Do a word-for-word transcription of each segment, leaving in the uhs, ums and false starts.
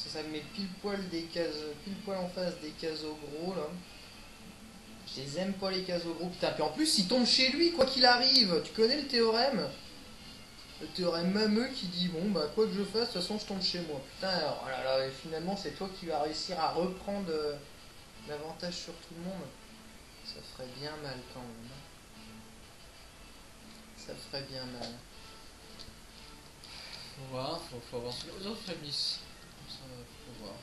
Ça me met pile poil des cases, pile poil en face des cases au gros là. Je les aime pas les cases au gros. Putain, puis en plus il tombe chez lui quoi qu'il arrive. Tu connais le théorème? Le théorème Mameux qui dit bon bah quoi que je fasse, de toute façon je tombe chez moi. Putain, alors, oh là là, et finalement c'est toi qui vas réussir à reprendre euh, l'avantage sur tout le monde. Ça ferait bien mal quand même. Ça ferait bien mal. Faut voir, faut, faut avoir les autres faiblissent. Comme ça, faut voir.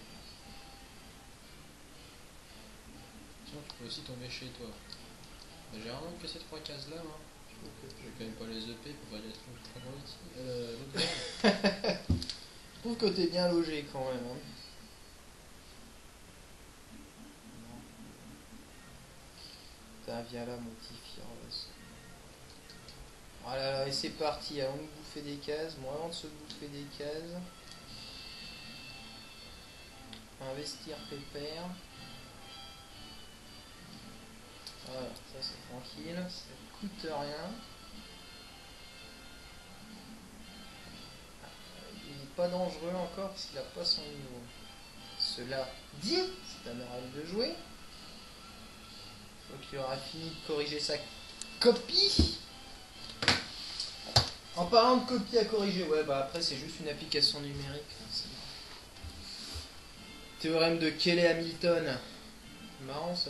Sinon, tu peux aussi tomber chez toi. Mais j'ai vraiment que ces trois cases là. Hein. Je trouve que j'ai quand même pas les E P pour varier très bon euh, Je trouve que t'es bien logé quand même. Hein. Putain, viens là, mon petit Firos. Oh là là, et c'est parti, allons nous bouffer des cases. Bon, avant de se bouffer des cases, investir pépère. Voilà, ça c'est tranquille, ça coûte rien. Il n'est pas dangereux encore parce qu'il n'a pas son niveau. Cela dit, c'est à Noël de jouer. Donc il aura fini de corriger sa copie. En parlant de copie à corriger, ouais bah après c'est juste une application numérique. Théorème de Cayley-Hamilton. Marrant ça.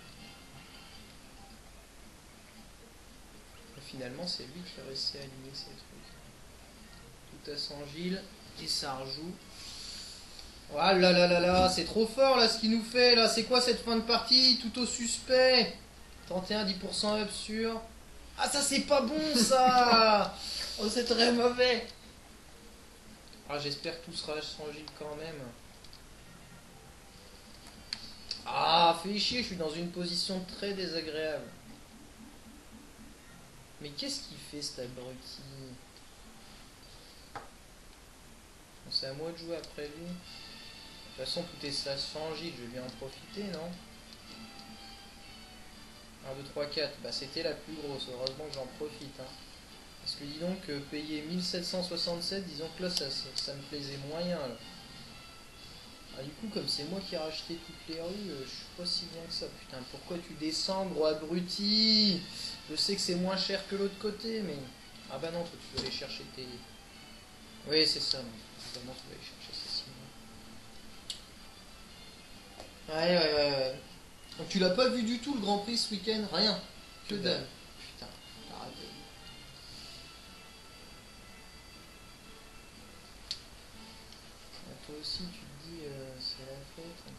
Finalement c'est lui qui a réussi à aligner ces trucs. Tout à cent Gilles et ça rejoue. Oh là là là là, c'est trop fort là ce qu'il nous fait là. C'est quoi cette fin de partie? Tout au suspect. trente et un, dix pour cent up sur. Ah ça c'est pas bon ça. Oh c'est très mauvais. Ah j'espère que tout sera sans Gilles quand même. Ah fais chier, je suis dans une position très désagréable. Mais qu'est-ce qu'il fait cet abruti? Bon, c'est à moi de jouer après lui. De toute façon tout est ça sans Gilles, je vais bien en profiter non? un, deux, trois, quatre, bah c'était la plus grosse, heureusement que j'en profite. Hein. Parce que dis donc, euh, payer mille sept cent soixante-sept, disons que là ça, ça, ça me plaisait moyen. Là. Ah, du coup, comme c'est moi qui ai racheté toutes les rues, euh, je suis pas si bien que ça. Putain, pourquoi tu descends, gros abruti? Je sais que c'est moins cher que l'autre côté, mais... Ah bah non, toi tu dois aller chercher tes... Oui, c'est ça. Évidemment, tu dois aller chercher ça sinon. Ouais, ouais, ouais, ouais. Donc tu l'as pas vu du tout le Grand Prix ce week-end? Rien. Que dalle. Putain, arrête. Toi aussi tu te dis euh, c'est la fête.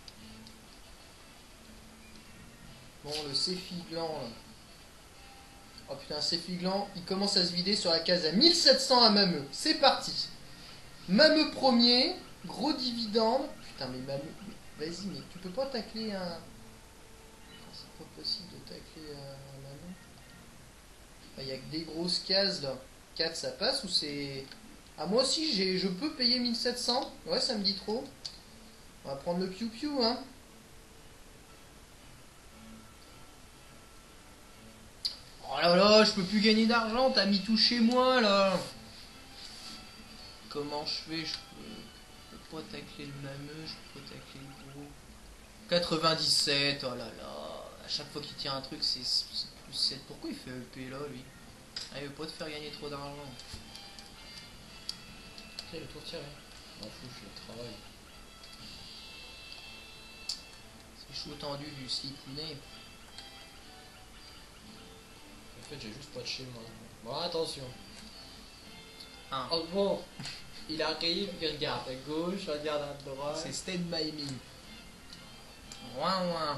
Bon le Céfiglan là. Oh putain Céfiglan il commence à se vider sur la case à mille sept cents à Mameux. C'est parti. Mameux premier, gros dividende. Putain mais Mameux. Vas-y mais tu peux pas tacler un. C'est pas possible de tacler un Mameux. Il y a que des grosses cases là. quatre ça passe ou c'est. Ah moi aussi j'ai je peux payer mille sept cents. Ouais ça me dit trop. On va prendre le piou piou hein. Oh là là, je peux plus gagner d'argent, t'as mis tout chez moi là. Comment je fais? Je peux, je peux pas tacler le Mameux, je peux pas tacler le gros. quatre-vingt-dix-sept, oh là là. À chaque fois qu'il tire un truc c'est plus sept. Pourquoi il fait E P là lui? Ah, il veut pas te faire gagner trop d'argent. Ok, le tour tiré. M'en fous, je fais le travail. C'est chaud tendu du slicounet. En fait, j'ai juste pas de chez moi. Bon, attention. Un. Oh bon, il arrive, il regarde à gauche, il regarde à droite. C'est Stand By Me. Ouin ouin.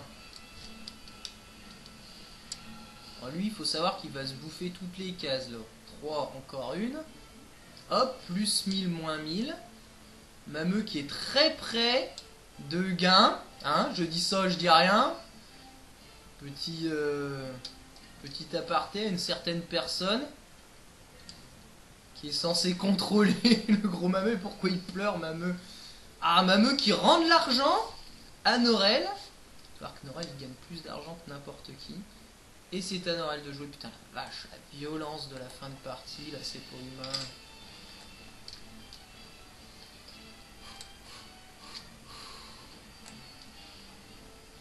Alors lui, il faut savoir qu'il va se bouffer toutes les cases là. trois, encore une. Hop, plus mille, moins mille. Mameux qui est très près de gain. Hein, je dis ça, je dis rien. Petit, euh, petit aparté à une certaine personne qui est censée contrôler le gros Mameux. Pourquoi il pleure, Mameux? Ah, Mameux qui rend de l'argent à Norel. Il faut voir que Norel il gagne plus d'argent que n'importe qui. Et c'est à Norel de jouer. Putain, la vache, la violence de la fin de partie, là, c'est pas humain.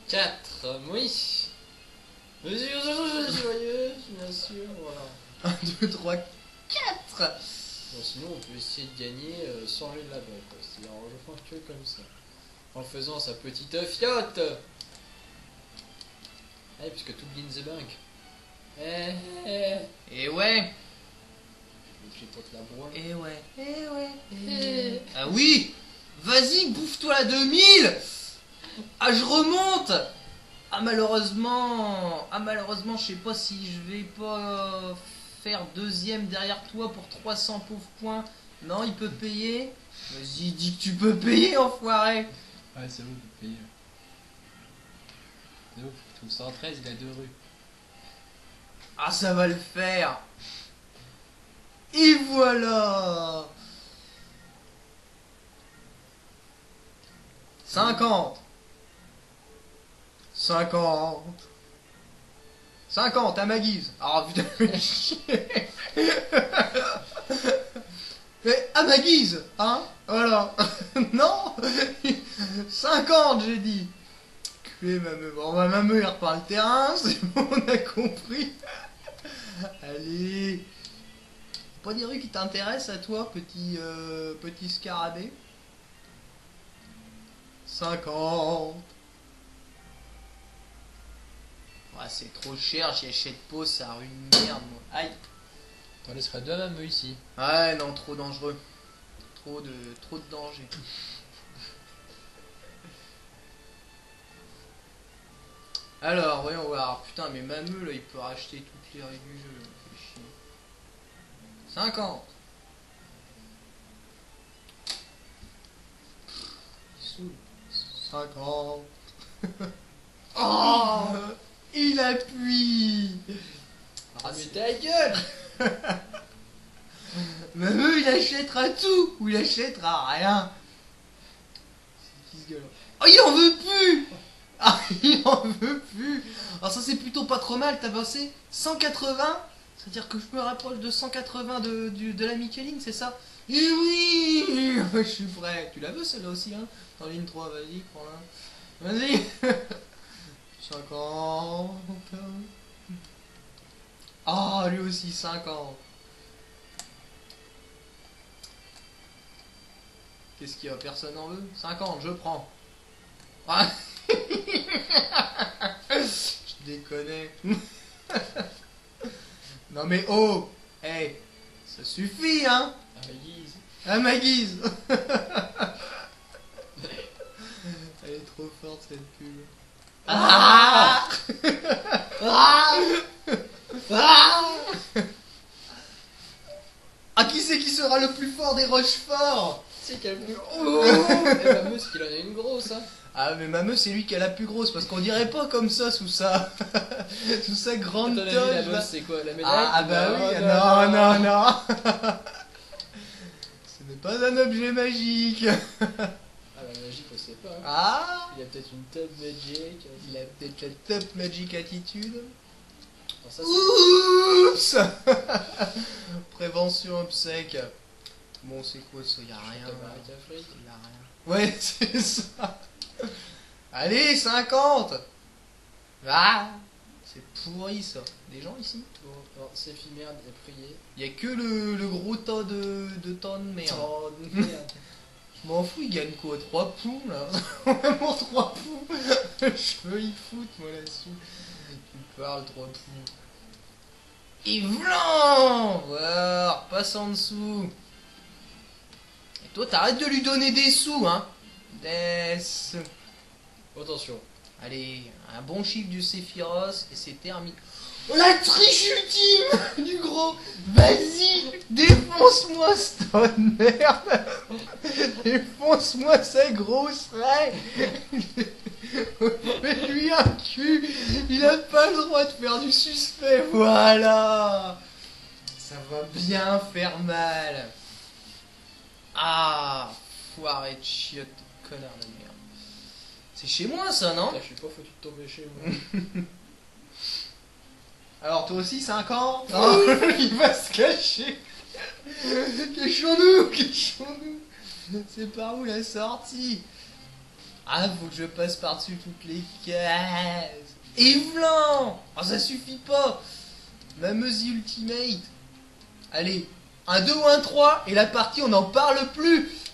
quatre, oui. Mesure joyeuse, bien sûr, voilà. un, deux, trois, quatre. Bon, sinon, on peut essayer de gagner euh, sans aller là-bas, quoi. C'est-à-dire en jouant que comme ça. En faisant sa petite fiotte. Allez, puisque tout in the bank. Eh, eh. Et ouais. J'ai pas de la broie. Et ouais. Et ouais. Et... Ah oui. Vas-y, bouffe-toi la deux mille. Ah, je remonte. Ah, malheureusement. Ah, malheureusement, je sais pas si je vais pas faire deuxième derrière toi pour trois cents pauvres points. Non, il peut payer. Vas-y, dis que tu peux payer, enfoiré. Ouais, c'est bon, il peut payer. C'est ouf, je trouve cent treize, il a deux rues. Ah, ça va le faire. Et voilà. cinquante. cinquante. cinquante à ma guise. Ah putain, mais chier. Mais à ma guise, hein. Voilà. Non. cinquante, j'ai dit. Culé, ma meuf. Bon, bah, ma meuf, il repart le terrain. C'est bon, on a compris. Allez. Pas des rues qui t'intéressent à toi, petit, euh, petit scarabée. cinquante. Ouais, c'est trop cher, j'y achète pas, ça rue une merde, moi. Aïe. T'en laisseras deux à ma meuf ici. Ouais, non, trop dangereux. Trop de, trop de danger. Alors, voyons voir. Putain, mais Mameux, là, il peut racheter toutes les règles du jeu. Fait chier. cinquante. Il saoule. cinquante. Oh, il appuie. Ah, mais ta gueule. Mameux, il achètera tout ou il achètera rien. C'est qui ce gars-là? Oh, il en veut plus. Ah, il en veut plus. Alors ça, c'est plutôt pas trop mal. T'as passé cent quatre-vingts. C'est-à-dire que je me rapproche de cent quatre-vingts de, du- de la Michelin, c'est ça? Et oui. Je suis prêt. Tu la veux celle-là aussi, hein? Dans ligne trois, vas-y, prends-la. Vas-y. cinquante. Ah, lui aussi, cinquante. Qu'est-ce qu'il y a? Personne en veut? cinquante, je prends. Ah. Je déconne. Non mais oh. Hey, ça suffit, hein? À ma guise. À ma guise. Elle est trop forte cette pub. Ah. Ah. Ah. Ah, qui c'est qui sera le plus fort des Rochefort? C'est qu'elle plus. Oh. Et la meuf, c'est qu'il en a une grosse, hein. Ah, mais ma meuf, c'est lui qui a la plus grosse, parce qu'on dirait pas comme ça sous ça. Sous sa grande Ton avis, toge, la là. meuf, c'est quoi? La médaille? Ah, ah bah Non, oui, non, non, non, non. Ce n'est pas un objet magique. Ah, la magie, on sait pas. Hein. Ah, Il a peut-être une top magic. il a peut-être la top magic attitude. Alors ça, c'est- Oups. Prévention obsèque. Bon, c'est quoi ça? Y'a rien. ta baraque à frites. Y'a rien. Ouais, c'est ça. Allez, cinquante. Ah, c'est pourri ça. Des gens ici? Bon, alors, c'est éphémère, il a prié. Il y a que le, le gros tas de, de tas de merde. Oh, merde. Je m'en fous, il gagne quoi? trois poux là? Vraiment trois poux. Je veux y foutre moi là-dessus. Tu parles trois poux. Et vlan. Voilà, passe en dessous. Et toi, t'arrêtes de lui donner des sous, hein? Des... Attention. Allez, un bon chiffre du Sephiroth et c'est terminé. La triche ultime du gros. Vas-y, défonce-moi cette merde. Défonce-moi sa grosse raie. Fais-lui un cul. Il a pas le droit de faire du suspect. Voilà. Ça va bien faire mal. Ah, foiré de chiotte, connard de merde. C'est chez moi ça, non? Là, je suis pas foutu de tomber chez moi. Alors toi aussi cinquante? Non, il va se cacher. Cachons-nous, cachons-nous. C'est par où la sortie? Ah, faut que je passe par-dessus toutes les cases. Evelyn. Ah, ça suffit pas. Mameuse Ultimate. Allez, un deux ou un trois et la partie, on n'en parle plus.